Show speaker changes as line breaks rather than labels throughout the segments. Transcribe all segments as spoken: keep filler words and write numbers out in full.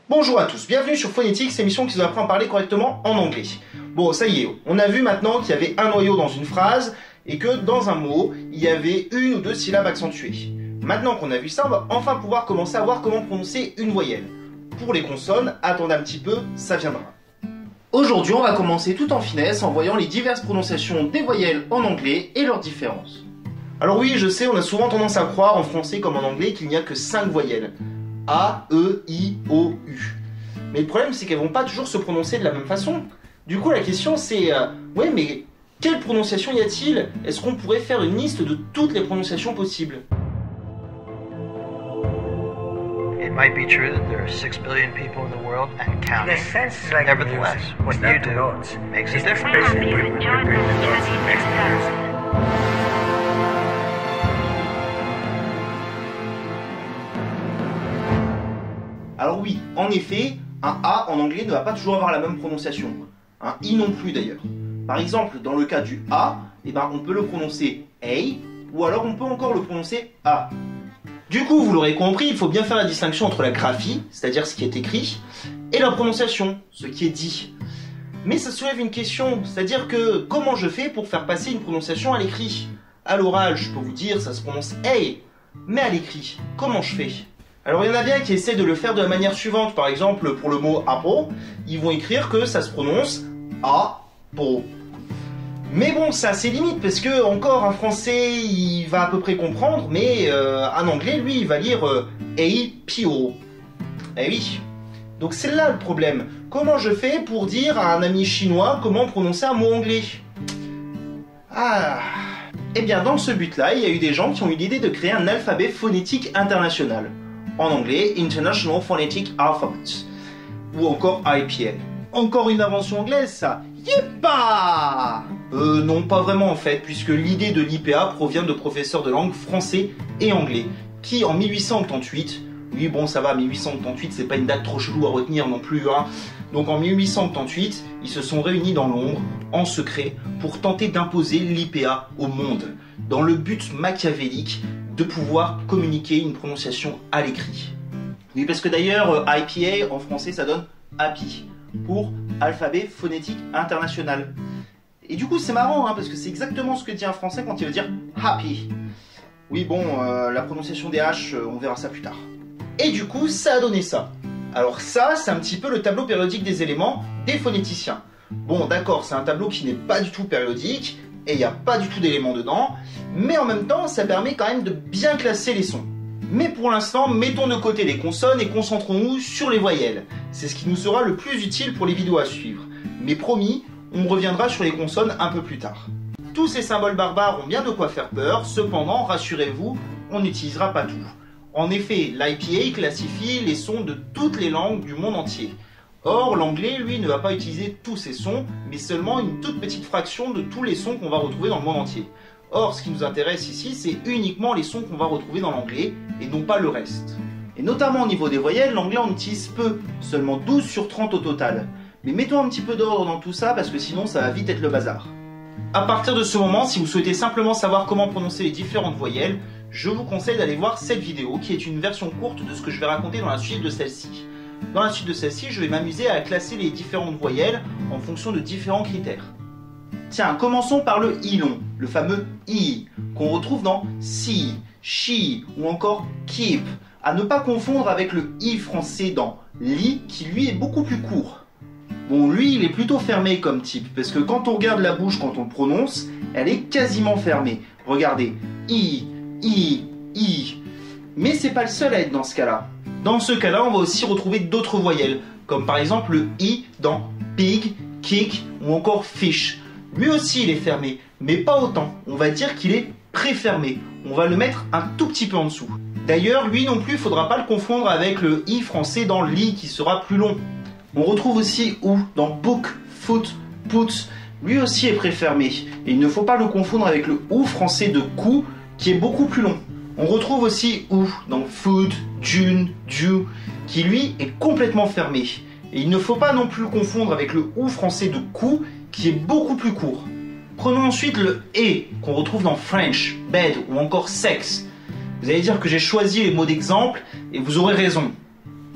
Bonjour à tous, bienvenue sur Phonetics, émission qui vous apprend à parler correctement en anglais. Bon, ça y est, on a vu maintenant qu'il y avait un noyau dans une phrase et que dans un mot, il y avait une ou deux syllabes accentuées. Maintenant qu'on a vu ça, on va enfin pouvoir commencer à voir comment prononcer une voyelle. Pour les consonnes, attendez un petit peu, ça viendra. Aujourd'hui, on va commencer tout en finesse en voyant les diverses prononciations des voyelles en anglais et leurs différences. Alors oui, je sais, on a souvent tendance à croire en français comme en anglais qu'il n'y a que cinq voyelles. A, E, I, O, U. Mais le problème, c'est qu'elles vont pas toujours se prononcer de la même façon. Du coup, la question c'est, euh, ouais, mais quelle prononciation y a-t-il? Est-ce qu'on pourrait faire une liste de toutes les prononciations possibles?
It might be true that there are six billion people in the world and counting.
In a sense, like
Nevertheless, what you do makes a difference.
Alors oui, en effet, un A en anglais ne va pas toujours avoir la même prononciation. Un I non plus d'ailleurs. Par exemple, dans le cas du A, eh ben, on peut le prononcer A, ou alors on peut encore le prononcer A. Du coup, vous l'aurez compris, il faut bien faire la distinction entre la graphie, c'est-à-dire ce qui est écrit, et la prononciation, ce qui est dit. Mais ça soulève une question, c'est-à-dire que comment je fais pour faire passer une prononciation à l'écrit? À l'oral, je peux vous dire, ça se prononce A, mais à l'écrit, comment je fais? Alors il y en a bien qui essaient de le faire de la manière suivante. Par exemple, pour le mot apple, ils vont écrire que ça se prononce A-po. Mais bon, ça a ses limites, parce que encore un français, il va à peu près comprendre, mais euh, un anglais, lui, il va lire euh, A-P-O. Eh oui. Donc c'est là le problème. Comment je fais pour dire à un ami chinois comment prononcer un mot anglais? Ah... Eh bien, dans ce but-là, il y a eu des gens qui ont eu l'idée de créer un alphabet phonétique international. En anglais, International Phonetic Alphabet, ou encore I P A. Encore une invention anglaise, ça. Yépa! Euh, non, pas vraiment en fait, puisque l'idée de l'I P A provient de professeurs de langue français et anglais, qui en mille huit cent quatre-vingt-huit, oui bon ça va, mille huit cent quatre-vingt-huit c'est pas une date trop chelou à retenir non plus, hein. Donc en mille huit cent quatre-vingt-huit, ils se sont réunis dans Londres, en secret, pour tenter d'imposer l'I P A au monde, dans le but machiavélique de pouvoir communiquer une prononciation à l'écrit. Oui, parce que d'ailleurs, I P A en français ça donne Happy, pour Alphabet Phonétique International. Et du coup c'est marrant, hein, parce que c'est exactement ce que dit un français quand il veut dire Happy. Oui bon, euh, la prononciation des H, euh, on verra ça plus tard. Et du coup ça a donné ça. Alors ça, c'est un petit peu le tableau périodique des éléments des phonéticiens. Bon d'accord, c'est un tableau qui n'est pas du tout périodique, et il n'y a pas du tout d'éléments dedans, mais en même temps, ça permet quand même de bien classer les sons. Mais pour l'instant, mettons de côté les consonnes et concentrons-nous sur les voyelles. C'est ce qui nous sera le plus utile pour les vidéos à suivre. Mais promis, on reviendra sur les consonnes un peu plus tard. Tous ces symboles barbares ont bien de quoi faire peur, cependant, rassurez-vous, on n'utilisera pas tout. En effet, l'I P A classifie les sons de toutes les langues du monde entier. Or, l'anglais, lui, ne va pas utiliser tous ces sons, mais seulement une toute petite fraction de tous les sons qu'on va retrouver dans le monde entier. Or, ce qui nous intéresse ici, c'est uniquement les sons qu'on va retrouver dans l'anglais, et non pas le reste. Et notamment au niveau des voyelles, l'anglais en utilise peu, seulement douze sur trente au total. Mais mettons un petit peu d'ordre dans tout ça, parce que sinon ça va vite être le bazar. À partir de ce moment, si vous souhaitez simplement savoir comment prononcer les différentes voyelles, je vous conseille d'aller voir cette vidéo, qui est une version courte de ce que je vais raconter dans la suite de celle-ci. Dans la suite de celle-ci, je vais m'amuser à classer les différentes voyelles en fonction de différents critères. Tiens, commençons par le I long, le fameux I, qu'on retrouve dans see, she ou encore keep, à ne pas confondre avec le I français dans li, qui lui est beaucoup plus court. Bon, lui, il est plutôt fermé comme type, parce que quand on regarde la bouche, quand on le prononce, elle est quasiment fermée. Regardez, I, I, I. Mais c'est pas le seul à être dans ce cas-là. Dans ce cas-là, on va aussi retrouver d'autres voyelles, comme par exemple le I dans pig, kick ou encore fish. Lui aussi, il est fermé, mais pas autant. On va dire qu'il est préfermé. On va le mettre un tout petit peu en dessous. D'ailleurs, lui non plus, il ne faudra pas le confondre avec le I français dans li, qui sera plus long. On retrouve aussi OU dans book, foot, put. Lui aussi est préfermé. Et il ne faut pas le confondre avec le OU français de cou, qui est beaucoup plus long. On retrouve aussi OU dans food, June, Jew, qui lui est complètement fermé. Et il ne faut pas non plus le confondre avec le OU français de cou, qui est beaucoup plus court. Prenons ensuite le E, qu'on retrouve dans French, bed ou encore sex. Vous allez dire que j'ai choisi les mots d'exemple, et vous aurez raison.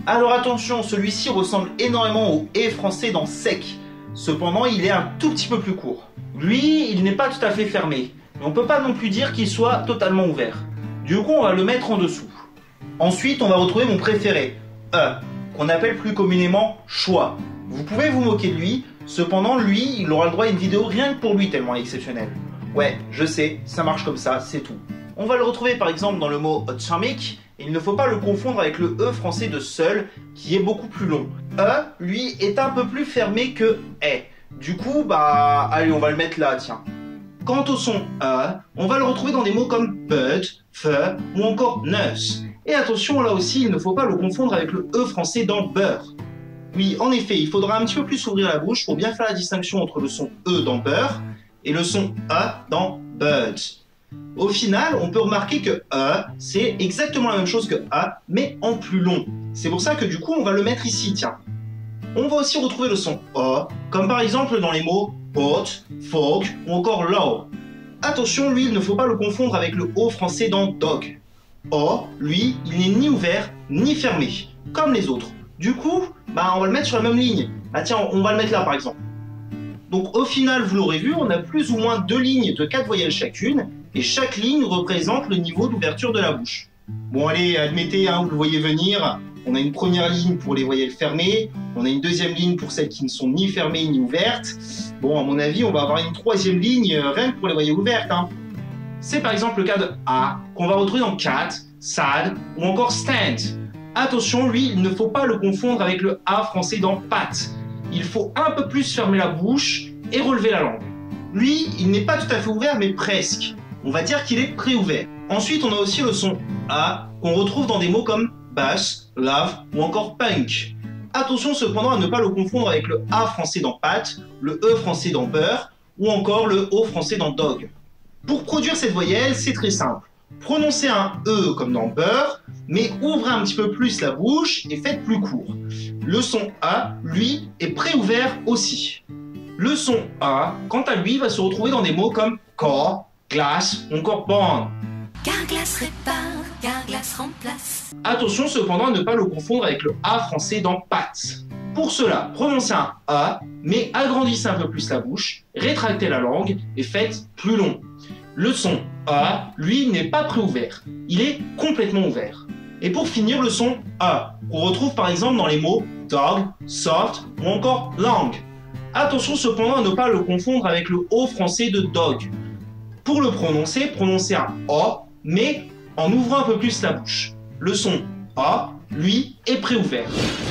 Alors attention, celui-ci ressemble énormément au E français dans sec. Cependant, il est un tout petit peu plus court. Lui, il n'est pas tout à fait fermé, mais on ne peut pas non plus dire qu'il soit totalement ouvert. Du coup, on va le mettre en dessous. Ensuite, on va retrouver mon préféré, E, qu'on appelle plus communément choix. Vous pouvez vous moquer de lui, cependant, lui, il aura le droit à une vidéo rien que pour lui tellement exceptionnelle. Ouais, je sais, ça marche comme ça, c'est tout. On va le retrouver par exemple dans le mot atomic, et il ne faut pas le confondre avec le E français de seul, qui est beaucoup plus long. E, lui, est un peu plus fermé que est. Du coup, bah, allez, on va le mettre là, tiens. Quant au son E, on va le retrouver dans des mots comme but, feu ou encore nurse. Et attention, là aussi, il ne faut pas le confondre avec le E français dans beurre. Oui, en effet, il faudra un petit peu plus s'ouvrir la bouche pour bien faire la distinction entre le son E dans beurre et le son E dans bird. Au final, on peut remarquer que E, c'est exactement la même chose que A, mais en plus long. C'est pour ça que du coup, on va le mettre ici, tiens. On va aussi retrouver le son O, comme par exemple dans les mots hot, folk ou encore low. Attention, lui, il ne faut pas le confondre avec le O français dans dog. O, lui, il n'est ni ouvert ni fermé, comme les autres. Du coup, bah, on va le mettre sur la même ligne. Ah tiens, on va le mettre là par exemple. Donc au final, vous l'aurez vu, on a plus ou moins deux lignes de quatre voyelles chacune, et chaque ligne représente le niveau d'ouverture de la bouche. Bon allez, admettez, hein, vous le voyez venir, on a une première ligne pour les voyelles fermées, on a une deuxième ligne pour celles qui ne sont ni fermées ni ouvertes. Bon, à mon avis, on va avoir une troisième ligne euh, rien que pour les voyelles ouvertes. Hein. C'est par exemple le cas de A, qu'on va retrouver dans cat, sad ou encore stand. Attention, lui, il ne faut pas le confondre avec le A français dans pat. Il faut un peu plus fermer la bouche et relever la langue. Lui, il n'est pas tout à fait ouvert, mais presque. On va dire qu'il est pré-ouvert. Ensuite, on a aussi le son A, qu'on retrouve dans des mots comme bass, love ou encore punk. Attention cependant à ne pas le confondre avec le A français dans pat, le E français dans beurre ou encore le O français dans dog. Pour produire cette voyelle, c'est très simple. Prononcez un E comme dans beurre, mais ouvrez un petit peu plus la bouche et faites plus court. Le son A, lui, est pré-ouvert aussi. Le son A, quant à lui, va se retrouver dans des mots comme core, glace ou encore bond.
Car glace répare, car glace remplace.
Attention cependant à ne pas le confondre avec le A français dans pat. Pour cela, prononcez un A, mais agrandissez un peu plus la bouche, rétractez la langue et faites plus long. Le son A, lui, n'est pas pré-ouvert, il est complètement ouvert. Et pour finir, le son A, qu'on retrouve par exemple dans les mots dog, soft ou encore long. Attention cependant à ne pas le confondre avec le O français de dog. Pour le prononcer, prononcez un O, mais en ouvrant un peu plus la bouche. Le son A, lui, est pré-ouvert.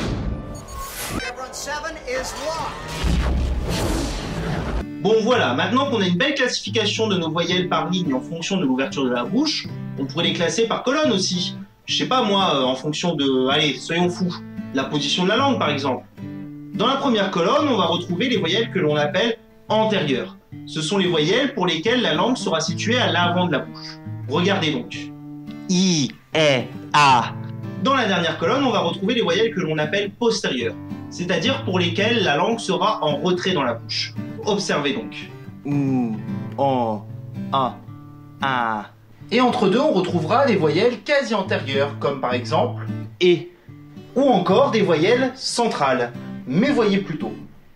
Bon voilà, maintenant qu'on a une belle classification de nos voyelles par ligne en fonction de l'ouverture de la bouche, on pourrait les classer par colonne aussi. Je sais pas moi, en fonction de, allez, soyons fous, la position de la langue par exemple. Dans la première colonne, on va retrouver les voyelles que l'on appelle antérieures. Ce sont les voyelles pour lesquelles la langue sera située à l'avant de la bouche. Regardez donc.
I, E, A.
Dans la dernière colonne, on va retrouver les voyelles que l'on appelle postérieures, c'est-à-dire pour lesquelles la langue sera en retrait dans la bouche. Observez donc.
U, O, A, A.
Et entre deux, on retrouvera des voyelles quasi antérieures, comme par exemple
E.
Ou encore des voyelles centrales. Mais voyez plutôt.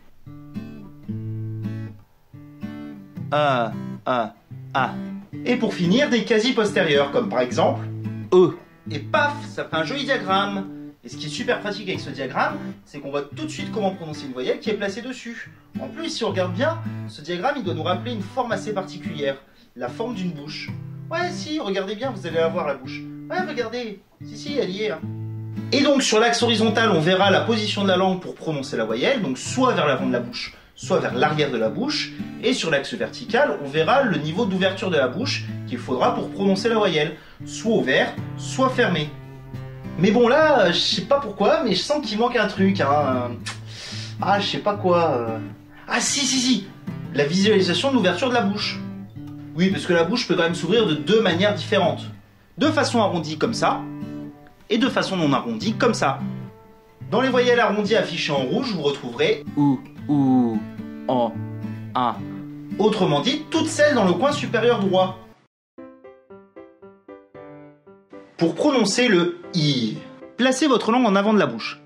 A, A, A.
Et pour finir, des quasi postérieures, comme par exemple
E.
Et paf, ça fait un joli diagramme. Et ce qui est super pratique avec ce diagramme, c'est qu'on voit tout de suite comment prononcer une voyelle qui est placée dessus. En plus, si on regarde bien, ce diagramme, il doit nous rappeler une forme assez particulière. La forme d'une bouche. Ouais, si, regardez bien, vous allez la voir la bouche. Ouais, regardez. Si, si, elle y est. Hein. Et donc, sur l'axe horizontal, on verra la position de la langue pour prononcer la voyelle, donc soit vers l'avant de la bouche, soit vers l'arrière de la bouche. Et sur l'axe vertical, on verra le niveau d'ouverture de la bouche qu'il faudra pour prononcer la voyelle, soit ouvert, soit fermé. Mais bon là, je sais pas pourquoi, mais je sens qu'il manque un truc. Hein. Ah, je sais pas quoi. Euh... Ah si, si, si. La visualisation de l'ouverture de la bouche. Oui, parce que la bouche peut quand même s'ouvrir de deux manières différentes. De façon arrondie comme ça, et de façon non arrondie comme ça. Dans les voyelles arrondies affichées en rouge, vous retrouverez
U, U, O, A.
Autrement dit, toutes celles dans le coin supérieur droit. Pour prononcer le I, placez votre langue en avant de la bouche,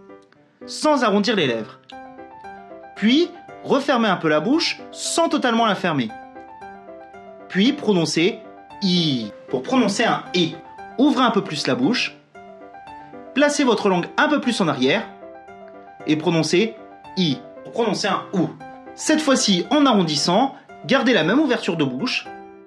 sans arrondir les lèvres. Puis, refermez un peu la bouche sans totalement la fermer. Puis, prononcez I. Pour prononcer un E, ouvrez un peu plus la bouche, placez votre langue un peu plus en arrière et prononcez I. Pour prononcer un OU. Cette fois-ci, en arrondissant, gardez la même ouverture de bouche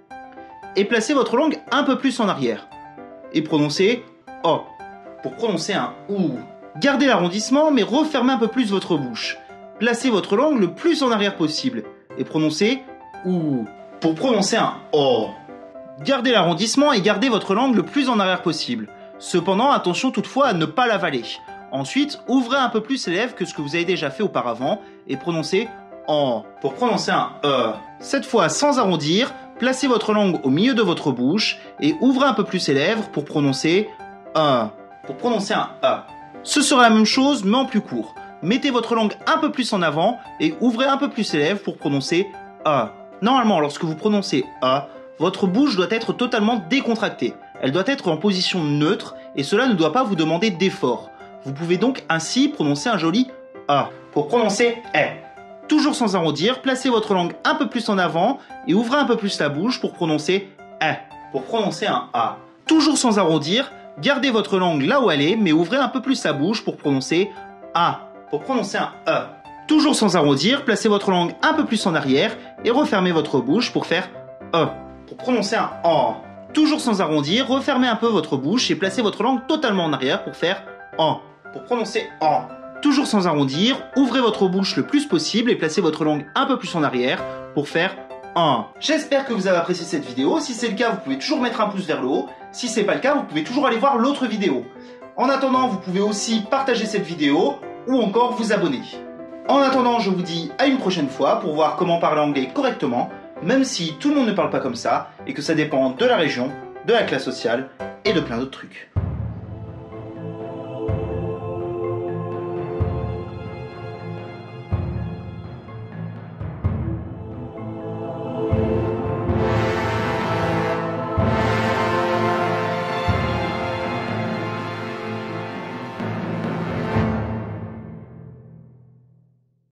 et placez votre langue un peu plus en arrière et prononcez O. Pour prononcer un OU. Gardez l'arrondissement mais refermez un peu plus votre bouche. Placez votre langue le plus en arrière possible et prononcez OU. Pour prononcer un O. Gardez l'arrondissement et gardez votre langue le plus en arrière possible. Cependant, attention toutefois à ne pas l'avaler. Ensuite, ouvrez un peu plus les lèvres que ce que vous avez déjà fait auparavant et prononcez O. Pour prononcer un E. Cette fois, sans arrondir, placez votre langue au milieu de votre bouche et ouvrez un peu plus les lèvres pour prononcer E. Pour prononcer un E. Ce sera la même chose mais en plus court. Mettez votre langue un peu plus en avant et ouvrez un peu plus les lèvres pour prononcer E. Normalement, lorsque vous prononcez E, votre bouche doit être totalement décontractée. Elle doit être en position neutre et cela ne doit pas vous demander d'effort. Vous pouvez donc ainsi prononcer un joli A. Pour prononcer E. Toujours sans arrondir, placez votre langue un peu plus en avant et ouvrez un peu plus la bouche pour prononcer E. Pour prononcer un A. Toujours sans arrondir, gardez votre langue là où elle est mais ouvrez un peu plus la bouche pour prononcer A. Pour prononcer un E. Toujours sans arrondir, placez votre langue un peu plus en arrière et refermez votre bouche pour faire E. Pour prononcer un O. Toujours sans arrondir, refermez un peu votre bouche et placez votre langue totalement en arrière pour faire O. Pour prononcer O. Toujours sans arrondir, ouvrez votre bouche le plus possible et placez votre langue un peu plus en arrière pour faire O. J'espère que vous avez apprécié cette vidéo. Si c'est le cas, vous pouvez toujours mettre un pouce vers le haut. Si c'est pas le cas, vous pouvez toujours aller voir l'autre vidéo. En attendant, vous pouvez aussi partager cette vidéo ou encore vous abonner. En attendant, je vous dis à une prochaine fois pour voir comment parler anglais correctement, même si tout le monde ne parle pas comme ça et que ça dépend de la région, de la classe sociale et de plein d'autres trucs.